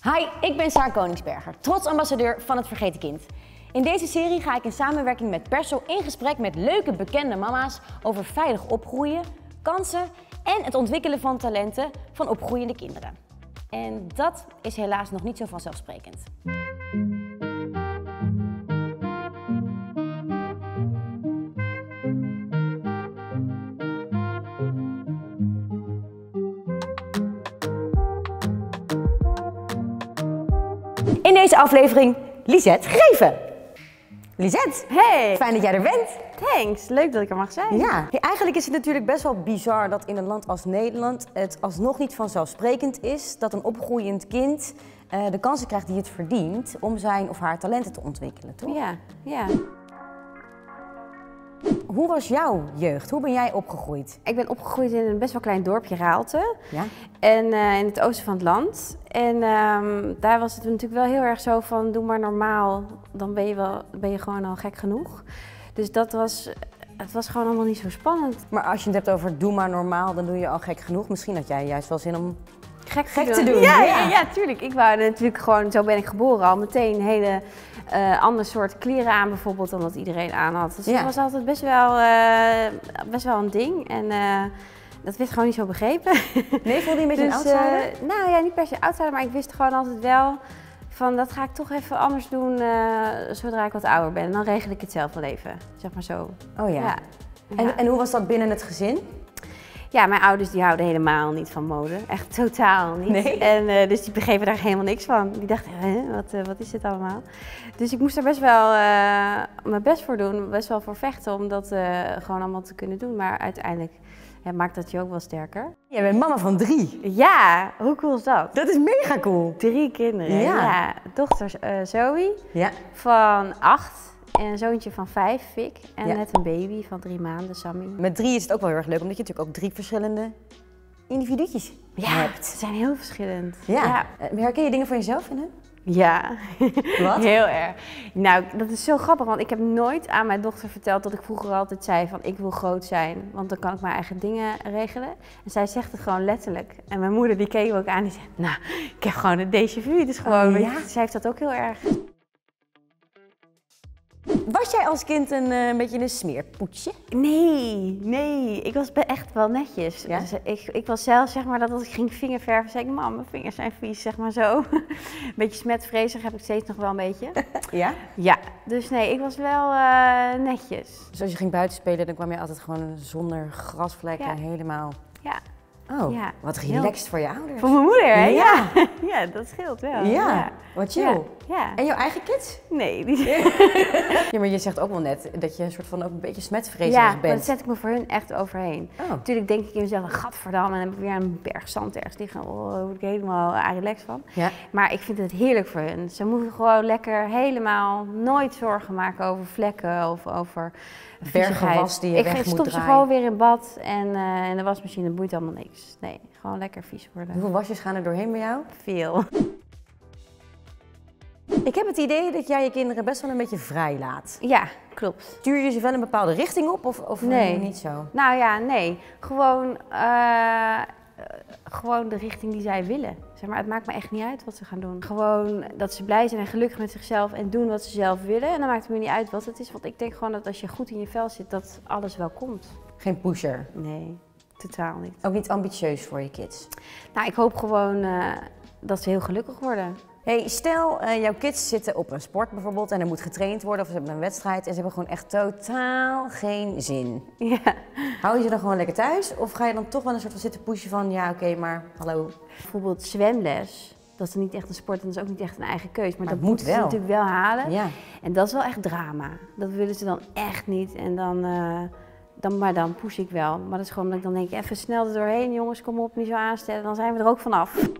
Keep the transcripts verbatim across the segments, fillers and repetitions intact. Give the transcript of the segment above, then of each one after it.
Hi, ik ben Saar Koningsberger, trots ambassadeur van het Vergeten Kind. In deze serie ga ik in samenwerking met Perso in gesprek met leuke bekende mama's over veilig opgroeien, kansen en het ontwikkelen van talenten van opgroeiende kinderen. En dat is helaas nog niet zo vanzelfsprekend. In deze aflevering Lisette Greven. Lisette, hey. Fijn dat jij er bent. Thanks, leuk dat ik er mag zijn. Ja, hey, eigenlijk is het natuurlijk best wel bizar dat in een land als Nederland het alsnog niet vanzelfsprekend is dat een opgroeiend kind uh, de kansen krijgt die het verdient om zijn of haar talenten te ontwikkelen, toch? Ja, ja. Hoe was jouw jeugd? Hoe ben jij opgegroeid? Ik ben opgegroeid in een best wel klein dorpje, Raalte. Ja? En uh, in het oosten van het land. En um, daar was het natuurlijk wel heel erg zo van, doe maar normaal, dan ben je, wel, ben je gewoon al gek genoeg. Dus dat was, het was gewoon allemaal niet zo spannend. Maar als je het hebt over doe maar normaal, dan doe je al gek genoeg. Misschien had jij juist wel zin om gek, gek te te doen. doen. Ja, ja. ja, ja, tuurlijk. Ik wou natuurlijk gewoon, zo ben ik geboren, al meteen een hele uh, ander soort kleren aan bijvoorbeeld dan dat iedereen aan had. Dus ja. Dat was altijd best wel, uh, best wel een ding. En, uh, dat werd gewoon niet zo begrepen. Nee, voelde je een beetje dus, een outsider? Uh, nou ja, niet per se outsider, maar ik wist gewoon altijd wel van dat ga ik toch even anders doen uh, zodra ik wat ouder ben. En dan regel ik het zelf wel even, zeg maar zo. Oh ja. ja. En, ja. en hoe was dat binnen het gezin? Ja, mijn ouders die houden helemaal niet van mode. Echt totaal niet. Nee? En uh, dus die begrepen daar helemaal niks van. Die dachten, hè, wat, uh, wat is dit allemaal? Dus ik moest er best wel uh, mijn best voor doen, best wel voor vechten om dat uh, gewoon allemaal te kunnen doen. Maar uiteindelijk ja, maakt dat je ook wel sterker. Je bent mama van drie. Ja, hoe cool is dat? Dat is mega cool. Drie kinderen. Ja. ja. Dochter uh, Zoe Ja. van acht. En een zoontje van vijf, Fik. En ja. net een baby van drie maanden, Sammy. Met drie is het ook wel heel erg leuk, omdat je natuurlijk ook drie verschillende individuutjes ja, hebt. Ze zijn heel verschillend. Ja. ja. Herken je dingen van jezelf in hen? Ja. Wat? Heel erg. Nou, dat is zo grappig, want ik heb nooit aan mijn dochter verteld dat ik vroeger altijd zei van ik wil groot zijn, want dan kan ik mijn eigen dingen regelen. En zij zegt het gewoon letterlijk. En mijn moeder die keek me ook aan en die zei, nou, ik heb gewoon een déjà vu. Dus gewoon, oh, ja? weet je, zij heeft dat ook heel erg. Was jij als kind een, uh, een beetje een smeerpoetsje? Nee, nee. Ik was echt wel netjes. Ja? Dus ik, ik was zelf, zeg maar, dat als ik ging vingerverven, zei ik, mam, mijn vingers zijn vies, zeg maar zo. Een beetje smetvrezig heb ik steeds nog wel een beetje. Ja? Ja. Dus nee, ik was wel uh, netjes. Dus als je ging buiten spelen, dan kwam je altijd gewoon zonder grasvlekken ja. helemaal... Ja. Oh, ja. wat relaxed voor je ouders. Voor mijn moeder, hè? Ja. Ja, ja dat scheelt wel. Ja, ja. wat chill. Ja. Ja. En jouw eigen kids? Nee. Die... Ja, maar je zegt ook wel net dat je een soort van ook een beetje smetvrezerig ja, bent. Ja, daar zet ik me voor hun echt overheen. Oh. Natuurlijk denk ik in mezelf, gadverdamme, en dan heb ik weer een berg zand ergens liggen. Oh, daar word ik helemaal relaxed van. Ja. Maar ik vind het heerlijk voor hun. Ze moeten gewoon lekker helemaal nooit zorgen maken over vlekken of over bergen was die je ik weg moet stop draaien. ze gewoon weer in bad en uh, in de wasmachine boeit allemaal niks. Nee, gewoon lekker vies worden. Hoeveel wasjes gaan er doorheen bij jou? Veel. Ik heb het idee dat jij je kinderen best wel een beetje vrij laat. Ja, klopt. Stuur je ze wel een bepaalde richting op of, of nee. niet zo? Nou ja, nee. Gewoon, uh, gewoon de richting die zij willen. Zeg maar, het maakt me echt niet uit wat ze gaan doen. Gewoon dat ze blij zijn en gelukkig met zichzelf en doen wat ze zelf willen. En dan maakt het me niet uit wat het is. Want ik denk gewoon dat als je goed in je vel zit, dat alles wel komt. Geen pusher? Nee, totaal niet. Ook niet ambitieus voor je kids? Nou, ik hoop gewoon uh, dat ze heel gelukkig worden. Hey, stel, uh, jouw kids zitten op een sport bijvoorbeeld en er moet getraind worden of ze hebben een wedstrijd en ze hebben gewoon echt totaal geen zin. Ja. Hou je ze dan gewoon lekker thuis of ga je dan toch wel een soort van zitten pushen van ja oké, okay, maar hallo? Bijvoorbeeld zwemles, dat is niet echt een sport en dat is ook niet echt een eigen keus. Maar, maar dat moet moeten wel. ze natuurlijk wel halen. Ja. En dat is wel echt drama. Dat willen ze dan echt niet en dan... Uh, Dan, maar dan push ik wel. Maar dat is gewoon dat ik dan denk, even snel er doorheen jongens, kom op, niet zo aanstellen. Dan zijn we er ook vanaf.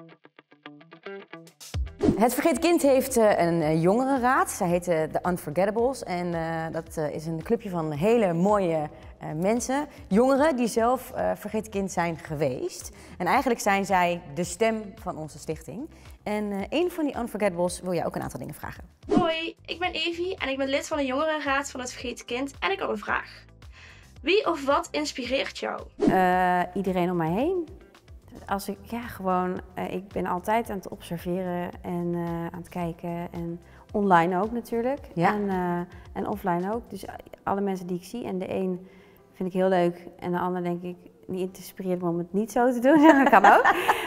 Het Vergeten Kind heeft uh, een uh, jongerenraad. Zij heet uh, The Unforgettables. En uh, dat uh, is een clubje van hele mooie uh, mensen. Jongeren die zelf uh, Vergeten Kind zijn geweest. En eigenlijk zijn zij de stem van onze stichting. En uh, een van die Unforgettables wil jij ook een aantal dingen vragen. Hoi, ik ben Evie en ik ben lid van de jongerenraad van het Vergeten Kind. En ik heb een vraag. Wie of wat inspireert jou? Uh, iedereen om mij heen. Als ik, ja, gewoon, uh, ik ben altijd aan het observeren en uh, aan het kijken en online ook natuurlijk. Ja. En, uh, en offline ook. Dus alle mensen die ik zie en de een vind ik heel leuk en de ander denk ik, die inspireert me om het niet zo te doen. Dat kan ook.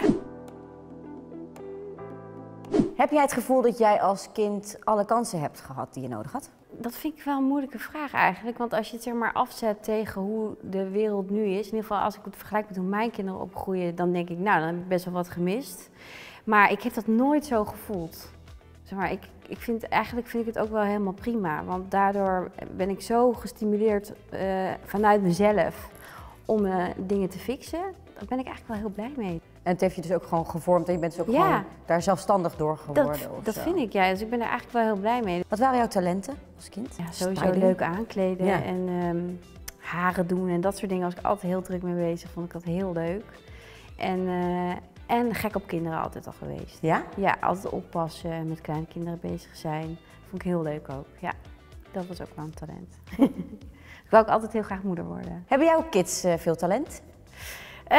Heb jij het gevoel dat jij als kind alle kansen hebt gehad die je nodig had? Dat vind ik wel een moeilijke vraag eigenlijk. Want als je het zeg maar afzet tegen hoe de wereld nu is, in ieder geval als ik het vergelijk met hoe mijn kinderen opgroeien, dan denk ik, nou, dan heb ik best wel wat gemist. Maar ik heb dat nooit zo gevoeld. Zeg maar, ik, ik vind, eigenlijk vind ik het ook wel helemaal prima. Want daardoor ben ik zo gestimuleerd uh, vanuit mezelf om uh, dingen te fixen. Daar ben ik eigenlijk wel heel blij mee. En het heeft je dus ook gewoon gevormd en je bent dus ook ja. gewoon daar zelfstandig door geworden? Dat, of dat zo. vind ik, ja. Dus ik ben er eigenlijk wel heel blij mee. Wat waren jouw talenten als kind? Ja, sowieso Styling? leuk aankleden Ja. en um, haren doen en dat soort dingen was ik altijd heel druk mee bezig. Vond ik dat heel leuk. En, uh, en gek op kinderen altijd al geweest. Ja? Ja, altijd oppassen en met kleine kinderen bezig zijn. Vond ik heel leuk ook. Ja, dat was ook wel een talent. Ik wou ook altijd heel graag moeder worden. Hebben jouw kids uh, veel talent? Uh,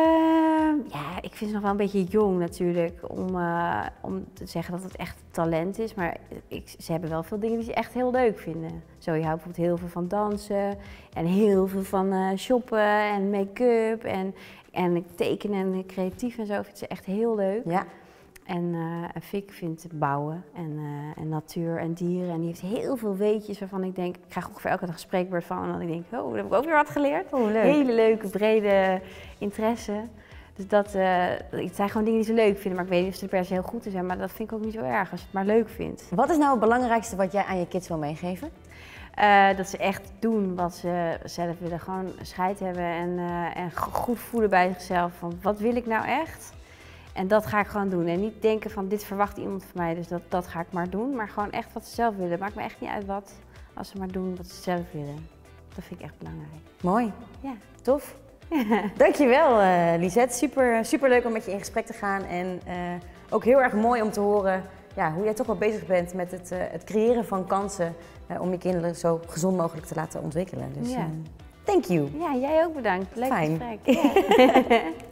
ja, ik vind ze nog wel een beetje jong natuurlijk om, uh, om te zeggen dat het echt talent is. Maar ik, ze hebben wel veel dingen die ze echt heel leuk vinden. Zo, je houdt bijvoorbeeld heel veel van dansen en heel veel van uh, shoppen en make-up en, en tekenen en creatief en zo. Vindt ze echt heel leuk. Ja. En uh, Fik vindt bouwen en, uh, en natuur en dieren. En die heeft heel veel weetjes waarvan ik denk, ik krijg ongeveer elke dag een spreekbeurt van. En dan denk ik, oh, daar heb ik ook weer wat geleerd. Oh, leuk. Hele leuke, brede interesse. Dus dat uh, het zijn gewoon dingen die ze leuk vinden. Maar ik weet niet of ze er per se heel goed in zijn. Maar dat vind ik ook niet zo erg als je het maar leuk vindt. Wat is nou het belangrijkste wat jij aan je kids wil meegeven? Uh, dat ze echt doen wat ze zelf willen. Gewoon scheid hebben en, uh, en goed voelen bij zichzelf. Van, wat wil ik nou echt? En dat ga ik gewoon doen. En niet denken van dit verwacht iemand van mij, dus dat, dat ga ik maar doen. Maar gewoon echt wat ze zelf willen. Maakt me echt niet uit wat, als ze maar doen wat ze zelf willen. Dat vind ik echt belangrijk. Mooi. Ja. Tof. Dankjewel uh, Lisette. Super, super leuk om met je in gesprek te gaan. En uh, ook heel erg mooi om te horen ja, hoe jij toch wel bezig bent met het, uh, het creëren van kansen. Uh, om je kinderen zo gezond mogelijk te laten ontwikkelen. Dus ja. uh, thank you. Ja, jij ook bedankt. Leuk Fijn. gesprek. Ja.